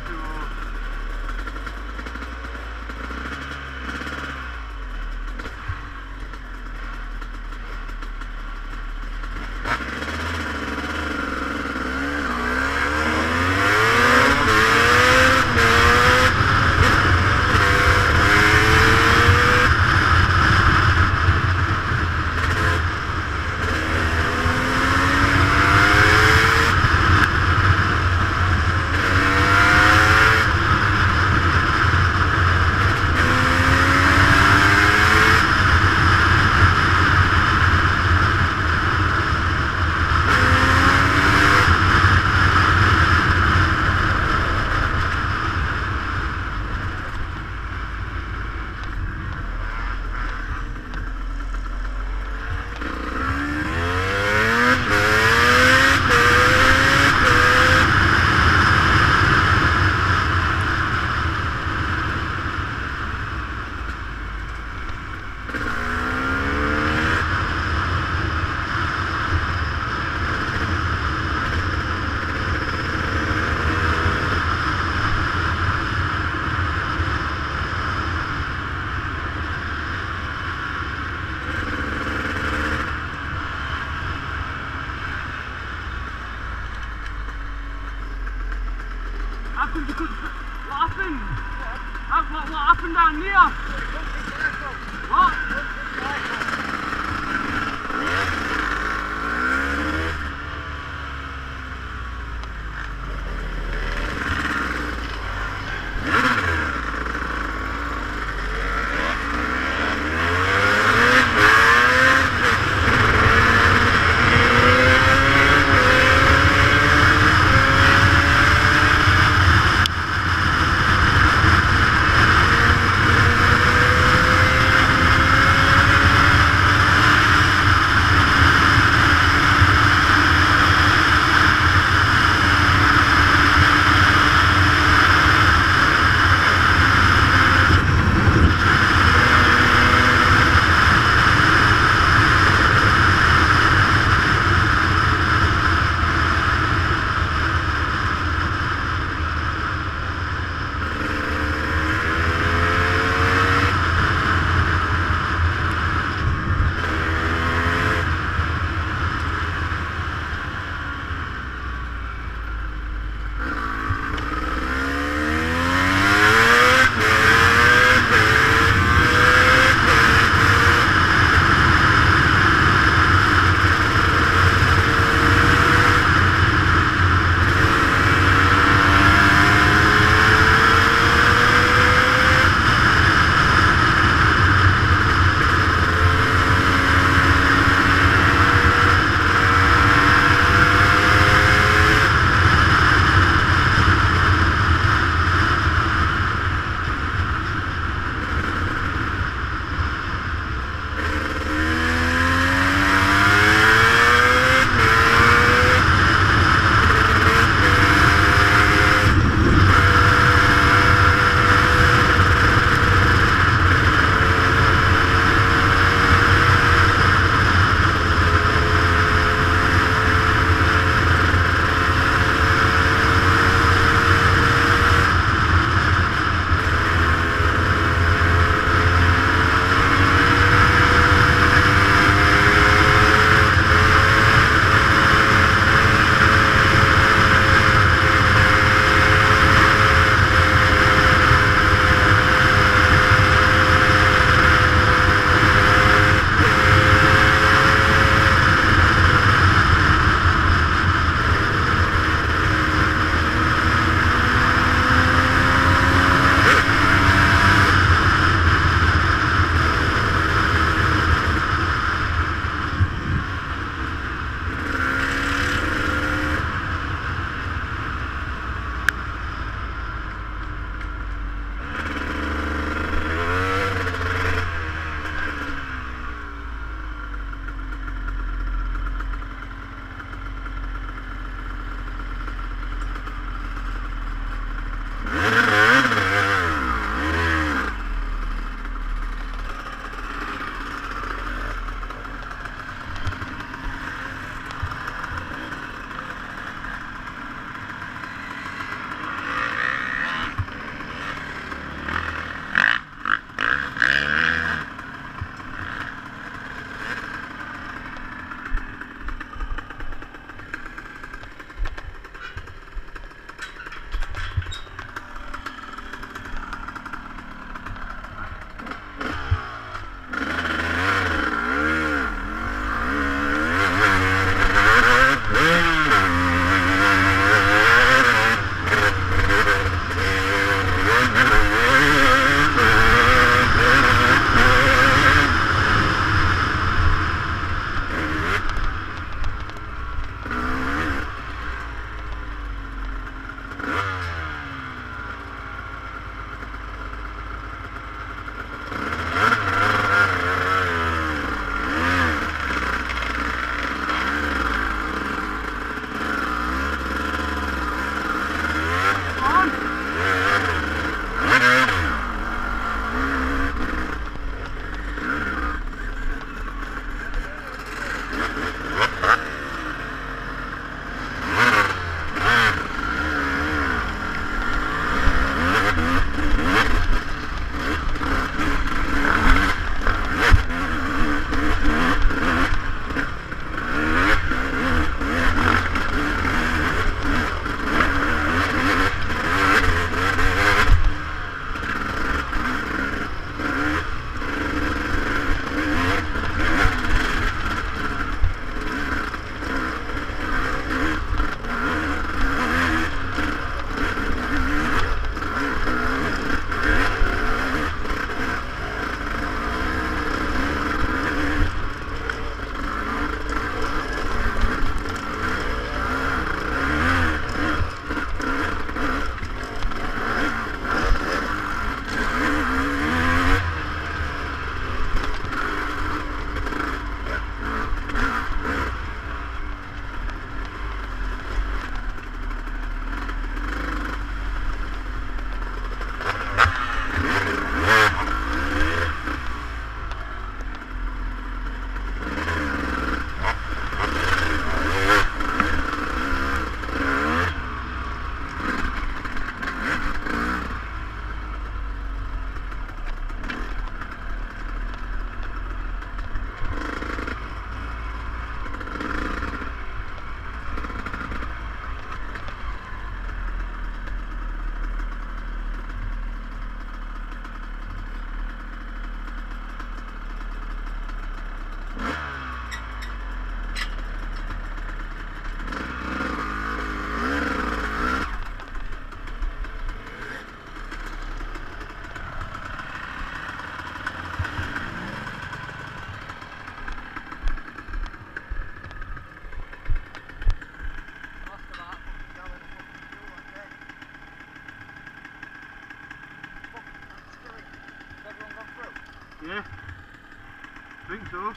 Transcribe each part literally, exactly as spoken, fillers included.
happened? Because what happened? What, what, what happened down here? What? Yeah. I think so.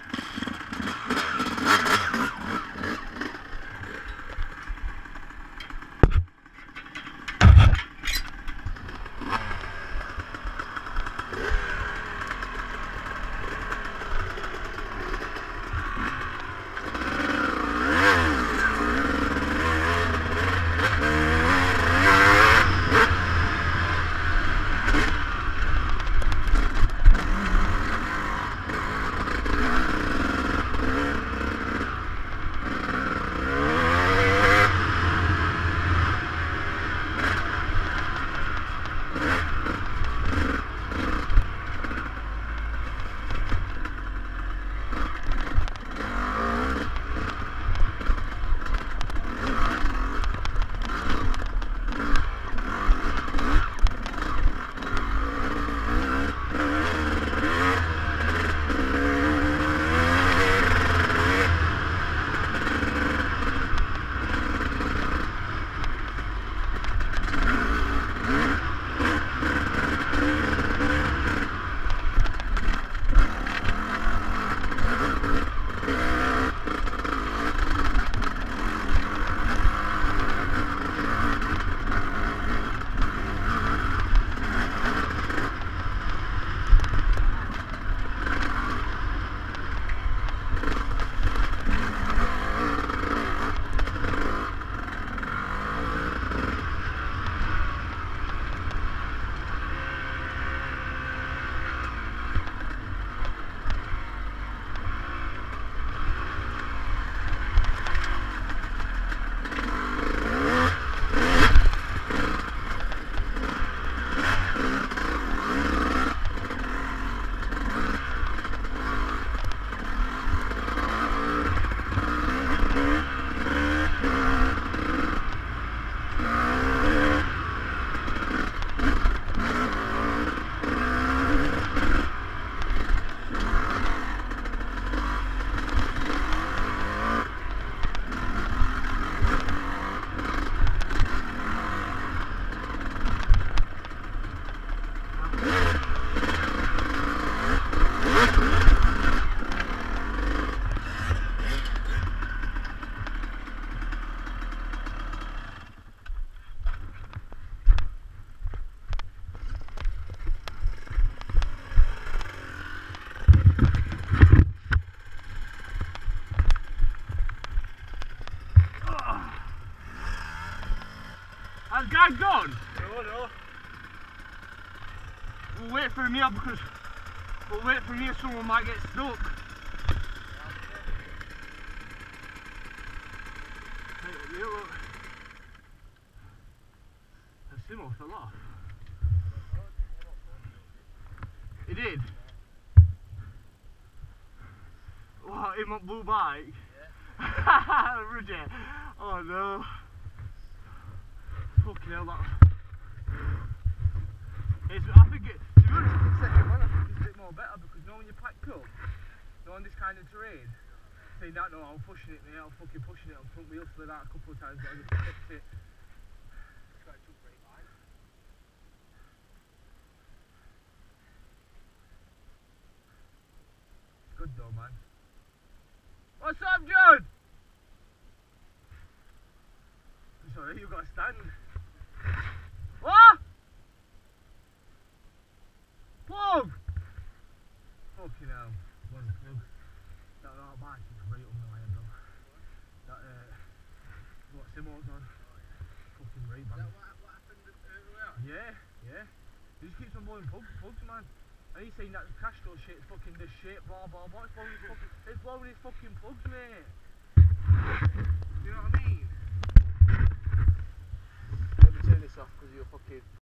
Has guy gone? No, no. We'll wait for him here because we'll wait for him here, someone might get stuck. Hey, you look. The Simo fell off. He did? What, him on blue bike? Yeah. Rudy. Oh no. Fucking hell, that. It's, I think it, to be honest, the second one I think is a bit more better because you know when you pack up, you know on this kind of terrain, saying that no, I'm pushing it, mate, I'm fucking pushing it, I'm front wheel slid out a couple of times, but I just fixed it. It's got a two brake line. It's good though, man. What's up, Jude? Sorry, you've got to stand. What? Plug! Fucking hell. One plug. That that bike is right on the line though. That uh what Simo's on. Fucking right bang. Is that what, what happened earlier? Yeah, yeah. He just keeps on blowing plugs, plugs man. And he's saying that Castro shit's fucking this shit, blah blah blah. It's blowing his fucking it's blowing his fucking plugs, mate. You know what I mean? Let me turn this off because you're fucking